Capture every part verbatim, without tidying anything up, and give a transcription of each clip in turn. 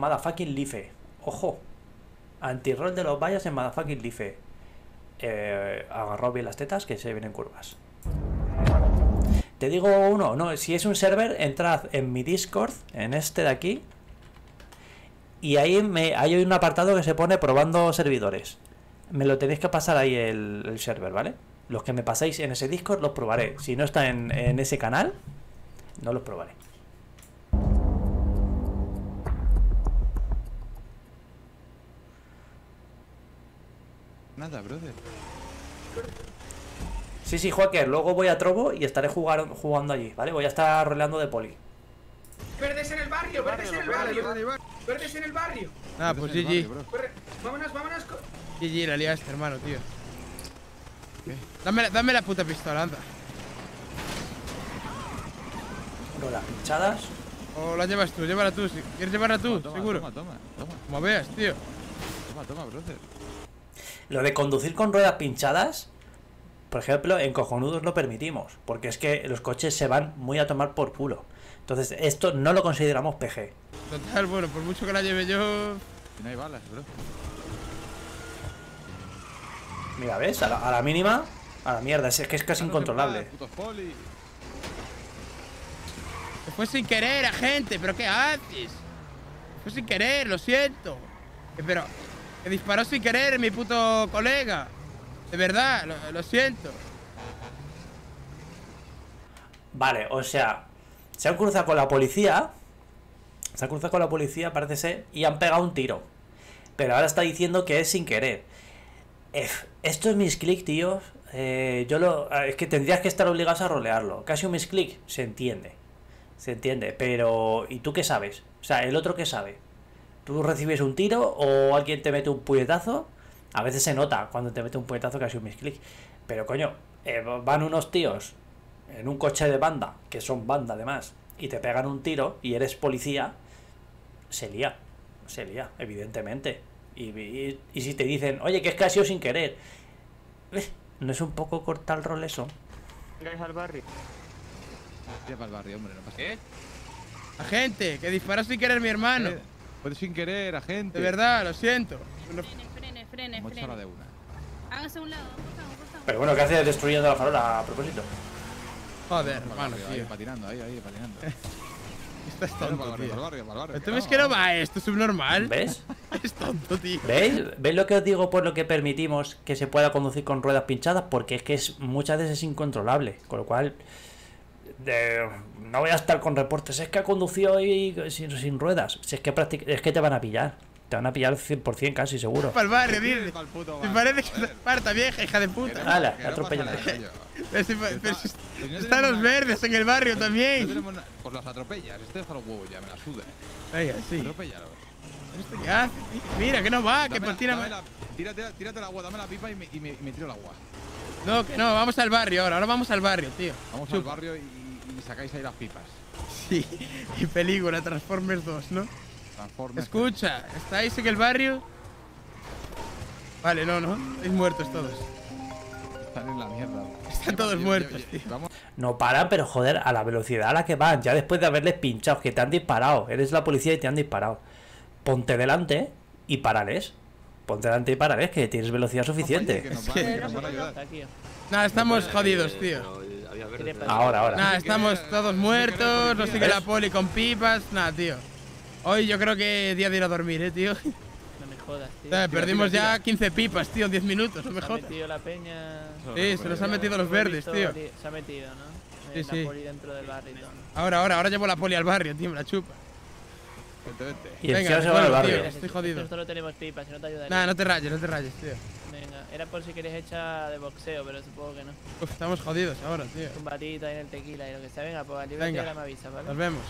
Motherfucking Life. Ojo. Anti-roll de los vallas en Motherfucking Life. Eh, agarró bien las tetas que se vienen curvas. Te digo uno, no, si es un server, entrad en mi Discord, en este de aquí. Y ahí me, hay un apartado que se pone probando servidores. Me lo tenéis que pasar ahí el, el server, ¿vale? Los que me paséis en ese Discord los probaré. Si no está en, en ese canal, no los probaré. Nada, brother. Sí, sí, Joaquín, luego voy a Trovo y estaré jugar, jugando allí, ¿vale? Voy a estar roleando de poli. Verdes en el barrio, verdes en el barrio. Verdes en el barrio. Ah, pues G G. Vámonos, vámonos. G G, la liaste, hermano, tío. Dame, dame la puta pistola, anda. Con las pinchadas. O la llevas tú, llévala tú. Si quieres llevarla tú, Toma, seguro. Toma, toma, toma. Como veas, tío. Toma, toma, brother. Lo de conducir con ruedas pinchadas, por ejemplo, en cojonudos lo permitimos, porque es que los coches se van muy a tomar por culo. Entonces, esto no lo consideramos P G. Total, bueno, por mucho que la lleve yo. Y no hay balas, bro. Mira, ¿ves? A la, a la mínima, a la mierda, es que es casi incontrolable. Putos poli. Se fue sin querer, agente, pero ¿qué haces? Fue sin querer, lo siento. Eh, Pero, que disparó sin querer mi puto colega. De verdad, lo, lo siento. Vale, o sea, se han cruzado con la policía. Se han cruzado con la policía, parece ser, y han pegado un tiro. Pero ahora está diciendo que es sin querer. Ef, esto es misclick, tío. Eh, yo lo. Es que tendrías que estar obligados a rolearlo. Casi un misclick, se entiende. Se entiende, pero. ¿Y tú qué sabes? O sea, ¿el otro qué sabe? ¿Tú recibes un tiro o alguien te mete un puñetazo? A veces se nota cuando te mete un puñetazo que ha sido un misclick. Pero coño, eh, van unos tíos en un coche de banda, que son banda además, y te pegan un tiro y eres policía, se lía. Se lía, evidentemente. Y, y, y si te dicen, oye, que es que ha sido sin querer, ¿no es un poco cortar el rol eso? Vengáis al barrio. Tira para el barrio, hombre, no pasa ¿Qué? Agente, que disparó sin querer mi hermano. nada. Puedes sin querer, agente. De verdad, lo siento. Frene, frene, frene, Como frene. hora de una. Hágase a un lado, por favor, por favor. Pero bueno, ¿qué hace destruyendo la farola a propósito? Joder, Para el hermano, barrio, ahí, tío. patinando, ahí, ahí, patinando. Estás Para el tonto, barrio, para el tío. barrio, para el barrio. ¿Tú ves que no va esto? ¿Es subnormal? ¿Ves? Es tonto, tío. ¿Veis? ¿Veis lo que os digo por lo que permitimos que se pueda conducir con ruedas pinchadas? Porque es que es, muchas veces es incontrolable. Con lo cual, de, no voy a estar con reportes. Es que ha conducido hoy sin, sin ruedas. Si es, que practic- es que te van a pillar. Te van a pillar cien por cien casi seguro. Para el barrio, dile. Para el puto Me barrio, parece que joder. parta vieja, hija de puta. Hala, Que no atropella. pasa nada, yo. Pero si- pero si- Pues no están tenemos los nada. verdes en el barrio No también. tenemos nada. Pues las atropellas. Este deja los huevos ya, me la suda. Venga, sí. Atropellalos. ¿Esto qué hace? Mira, que no va, que Dame la- patina. dame la- Tírate, tírate el agua, dame la pipa y me, y me, y me tiro el agua. No, que no, vamos al barrio ahora. Ahora vamos al barrio, tío. Vamos Chupa. al barrio y, y sacáis ahí las pipas. Sí, y película, Transformers dos, ¿no? Transformers. Escucha, ¿estáis en el barrio? Vale, no, no. Estáis muertos todos. Están en la mierda. Están todos Lleva- muertos, lleva- tío. Vamos. No paran, pero joder, a la velocidad a la que van. Ya después de haberles pinchado, que te han disparado. Eres la policía y te han disparado. Ponte delante y párales. Ponte delante y párales, que tienes velocidad Que suficiente. nos van, que nos van a ayudar. Aquí. Nada, estamos jodidos, tío. Ahora, ahora. Nada, que- estamos todos no muertos, queda no sigue la poli con pipas, nada, tío. Hoy yo creo que día de ir a dormir, eh, tío. No me jodas, tío. Eh, Perdimos tira, ya tira. quince pipas, tío, en diez minutos, no me Se ha jodas. metido la peña. Sí, se nos han metido los verdes, tío. Se ha metido, ¿no? Sí, Eh, sí. La poli dentro del barrio y todo, ¿no? Ahora, ahora, ahora llevo la poli al barrio, tío, me la chupa. Vente, vente. Y Venga, encima se va al resuelvo, barrio. tío. Estoy jodido. Nosotros no tenemos pipas, si no te ayudaría. Nada, no te rayes, no te rayes, tío. Venga, era por si queréis echar de boxeo, pero supongo que no. Uf, estamos jodidos ahora, tío. Un batito ahí en el tequila y lo que sea. Venga, pues al Venga. libertad me avisa, ¿vale? Nos vemos.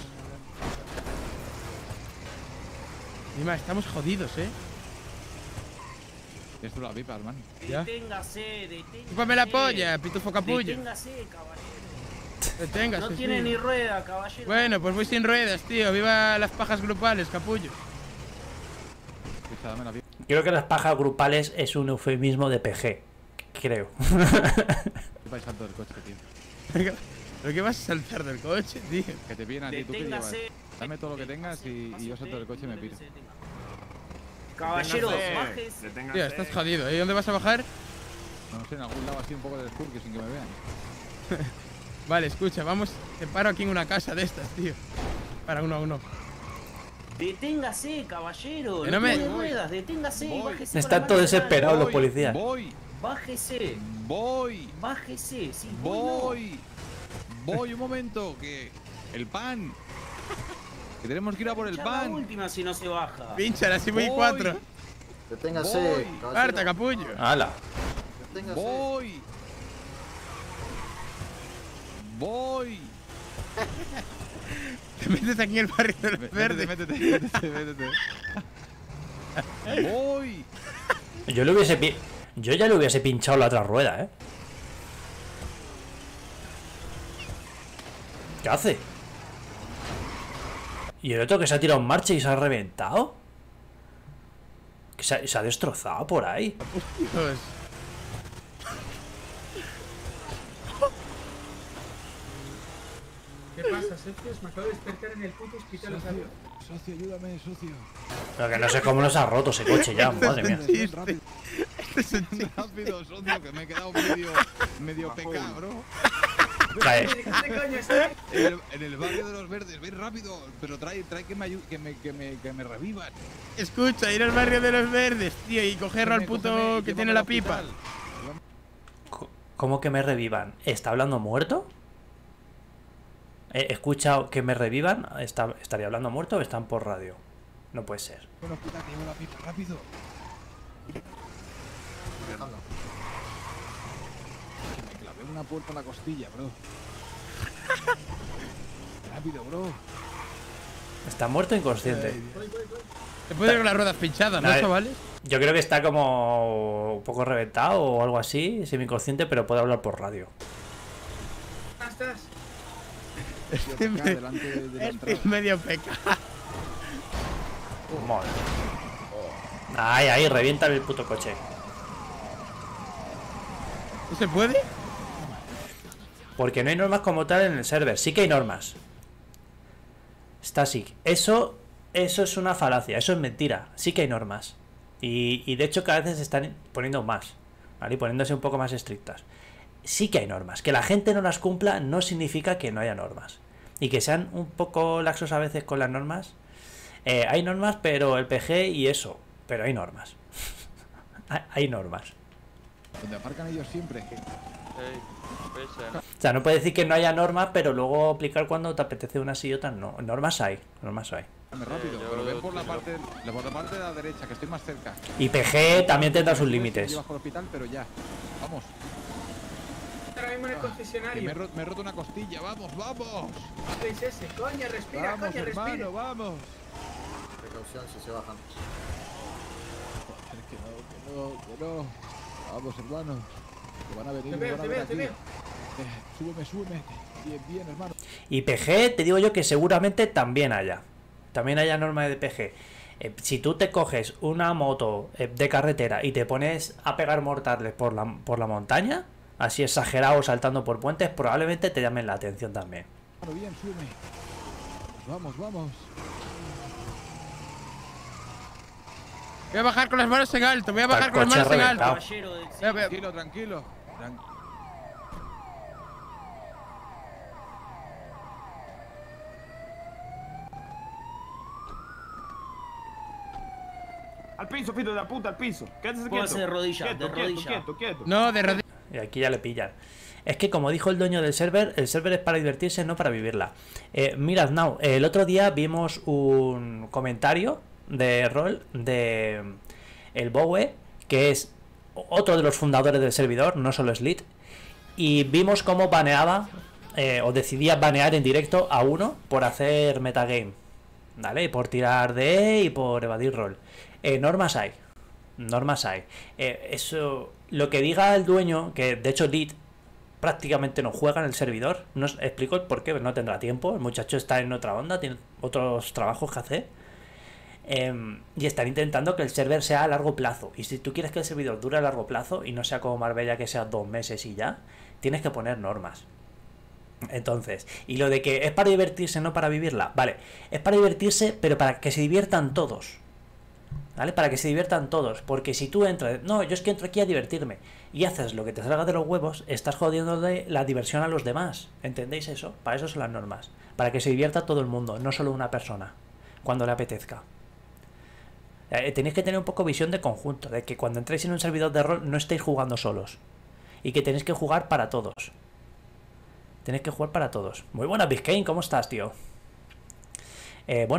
Dima, estamos jodidos, eh. Tienes tú la pipa, hermano. Ya. Deténgase, deténgase. Chúpame la polla, pitufo capullo. Deténgase, caballero. Deténgase, No sí. tiene ni rueda, caballero. Bueno, pues voy sin ruedas, tío. Viva las pajas grupales, capullo. Pisa, dame la pipa. Creo que las pajas grupales es un eufemismo de P G. Creo. Pipa y salto del coche, tío. Venga. ¿Pero qué vas a saltar del coche, tío? Que te pillen a ti, ¿tú qué llevas? Dame todo lo que tengas y, y yo salto del coche y me piro. Caballeros, bájese. Tío, estás jodido, ¿eh? ¿Dónde vas a bajar? No sé, en algún lado así un poco de descurque sin que me vean. Vale, escucha, vamos. Te paro aquí en una casa de estas, tío. Para uno a uno. Deténgase, caballero. Que no me- de ruedas, deténgase, Voy. bájese. con Están la todos mano en la desesperados los Voy, policías. Voy, Bájese, voy, bájese. Sí, voy, no. voy. Voy, un momento, que... El pan. Que tenemos que ir a por el Ya pan. La última si no se baja. Pinchala, así voy Voy. cuatro. Deténgase, Voy. caballero. Harta, capullo. ¡Hala! Deténgase. Voy. Voy. Te metes aquí en el barrio de los Métete, verdes. métete, métete, métete. Voy. Yo le hubiese pi- Yo ya le hubiese pinchado la otra rueda, ¿eh? ¿Qué hace? ¿Y el otro que se ha tirado en marcha y se ha reventado? Que se ha, se ha destrozado por ahí. Dios. ¿Qué pasa, socios? Me acabo de despertar en el puto hospital. Socio, socio, ayúdame, socio. Pero que no sé cómo nos ha roto ese coche ya, madre mía. Ven, rápido. Rápido, socio, que me he quedado medio, medio pecado, bro. Cae. ¿Qué coño está? En el, en el barrio de los verdes, ven rápido, pero trae, trae que me, ayu- que me, que me, que me revivan. Escucha, ir al barrio de los verdes, tío, y cogerlo al Cógeme, puto cógeme, que llévame tiene al la pipa. hospital. ¿Cómo que me revivan? ¿Está hablando muerto? ¿He escuchado que me revivan? ¿Está, ¿Estaría hablando muerto o están por radio? No puede ser. Ven al hospital, que llevo la pipa, rápido. Anda. Que me clavé una puerta en la costilla, bro. Rápido, bro. ¿Está muerto o inconsciente? Te puede ir con las ruedas pinchadas, ¿no, A ver. chavales? Yo creo que está como un poco reventado o algo así, semi-inconsciente, pero puede hablar por radio. ¿Dónde estás? Tío, acá, delante de, de la Este entrada. es medio pecado. Madre. Ahí, ahí, revienta el puto coche. ¿No se puede? Porque no hay normas como tal en el server. Sí que hay normas. Static. Eso, eso es una falacia, eso es mentira. Sí que hay normas. Y, y de hecho cada vez se están poniendo más, ¿vale? Y poniéndose un poco más estrictas. Sí que hay normas. Que la gente no las cumpla no significa que no haya normas. Y que sean un poco laxos a veces con las normas. Eh, hay normas, pero el P G y eso. Pero hay normas. Hay normas. Donde aparcan ellos siempre. O sea, no puedes decir que no haya normas, pero luego aplicar cuando te apetece unas y otras no. Normas hay, normas hay. Dame rápido, pero ven por la parte, por la parte de la derecha, que estoy más cerca. Y P G también tendrá sus límites. Yo bajo el hospital, pero ya. Vamos. Ahora mismo en el Que me, he concesionario. ro- me he roto una costilla, vamos, vamos. ¿Qué es ese? Coño, respira, Vamos, coño, respira. hermano, vamos. Precaución si se bajan. Que no, que no, que no. Vamos, hermano. Que van a venir, Te me veo, van a te ver veo, te aquí. veo. Eh, súbeme, súbeme. Bien, bien, hermano. Y P G, te digo yo que seguramente también haya. También haya norma de P G. Eh, si tú te coges una moto eh, de carretera y te pones a pegar mortales por la, por la montaña, así exagerado saltando por puentes, probablemente te llamen la atención también. Hermano, bien, súbeme. Vamos, vamos. Voy a bajar con las manos en alto, voy a Está bajar el con las coche manos en reventado. alto. Caballero del Voy a- voy a- Tranquilo, tranquilo. Tran- Al piso, filho de la puta, al piso. Quédese quieto. Póngase de rodillas, Quieto, de quieto, rodillas. quieto, quieto. No, de rodillas. Y aquí ya le pillan. Es que como dijo el dueño del server, el server es para divertirse, no para vivirla. Eh, mirad, Now, el otro día vimos un comentario de rol de el Bowe, que es otro de los fundadores del servidor, no solo Slit, y vimos cómo baneaba eh, o decidía banear en directo a uno por hacer metagame, ¿vale? Y por tirar de y por evadir rol. Eh, normas hay. Normas hay. Eh, eso, lo que diga el dueño, que de hecho Lit prácticamente no juega en el servidor, no os explico el por qué, no tendrá tiempo, el muchacho está en otra onda, tiene otros trabajos que hacer, eh, y están intentando que el server sea a largo plazo. Y si tú quieres que el servidor dure a largo plazo y no sea como Marbella, que sea dos meses y ya, tienes que poner normas. Entonces, y lo de que es para divertirse, no para vivirla, vale, es para divertirse, pero para que se diviertan todos, ¿vale? Para que se diviertan todos, porque si tú entras, no, yo es que entro aquí a divertirme, y haces lo que te salga de los huevos, estás jodiéndole la diversión a los demás, ¿entendéis eso? Para eso son las normas, para que se divierta todo el mundo, no solo una persona, cuando le apetezca. Eh, tenéis que tener un poco visión de conjunto, de que cuando entréis en un servidor de rol no estéis jugando solos, y que tenéis que jugar para todos. Tenéis que jugar para todos. Muy buenas, Biscayne, ¿cómo estás, tío? Eh, bueno.